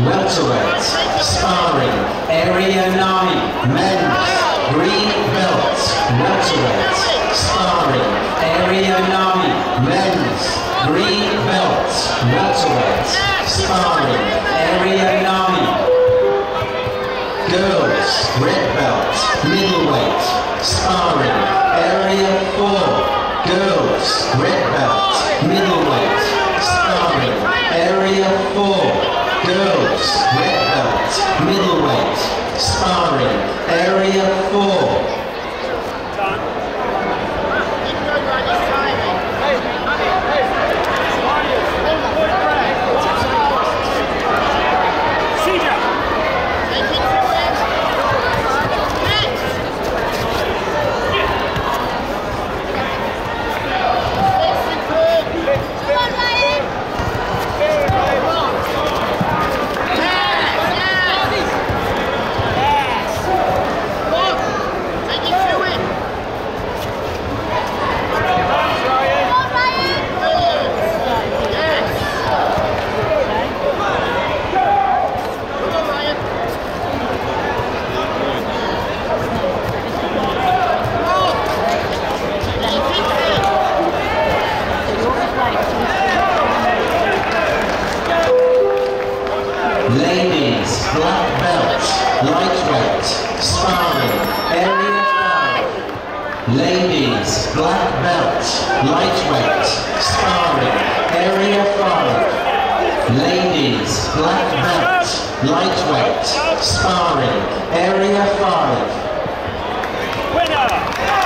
welterweight, sparring, area 9, men's, green belt, welterweight, sparring, area 9, men's, green belt, welterweight, sparring, area 9, girls, red belt, middleweight, sparring, area 4, girls, red belt, middleweight, sparring, area 4, girls, red belt, middleweight, sparring, area 4. Ladies, black belt, lightweight, sparring, area 5. Ladies, black belt, lightweight, sparring, area 5. Ladies, black belt, lightweight, sparring, area 5. Winner!